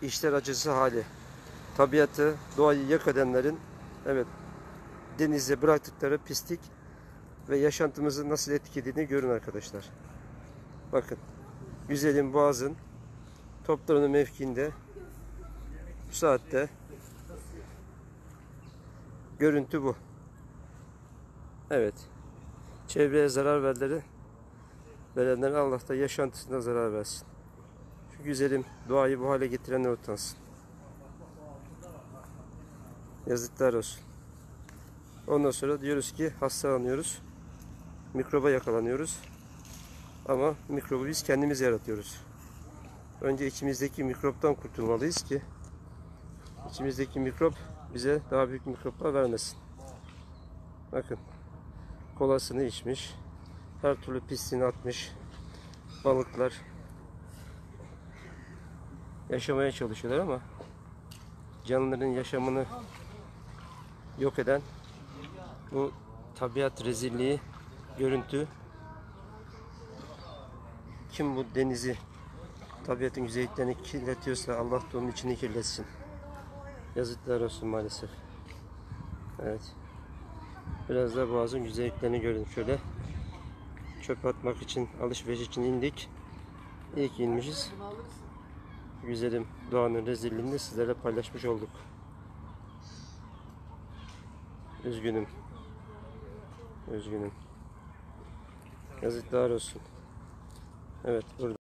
işler acısı hali. Tabiatı, doğayı yok edenlerin, evet, denize bıraktıkları pislik ve yaşantımızı nasıl etkilediğini görün arkadaşlar. Bakın, güzelim Boğaz'ın Toplarını mevkiinde bu saatte görüntü bu. Evet. Çevreye zarar verenler Allah da yaşantısına zarar versin. Şu güzelim doğayı bu hale getirenler utansın. Yazıklar olsun. Ondan sonra diyoruz ki hastalanıyoruz. Mikroba yakalanıyoruz. Ama mikrobu biz kendimiz yaratıyoruz. Önce içimizdeki mikroptan kurtulmalıyız ki içimizdeki mikrop bize daha büyük mikroplar vermesin. Bakın, kolasını içmiş, her türlü pisliğini atmış balıklar yaşamaya çalışıyorlar ama canlıların yaşamını yok eden bu tabiat rezilliği, görüntü, kim bu denizi, tabiatın güzelliklerini kirletiyorsa Allah da onun içini kirletsin. Yazıklar olsun maalesef. Evet. Biraz da Boğaz'ın güzelliklerini gördüm. Şöyle çöp atmak için, alışveriş için indik. İyi ki inmişiz. Güzelim doğanın rezilliğini de sizlerle paylaşmış olduk. Üzgünüm. Üzgünüm. Yazıklar olsun. Evet, burada.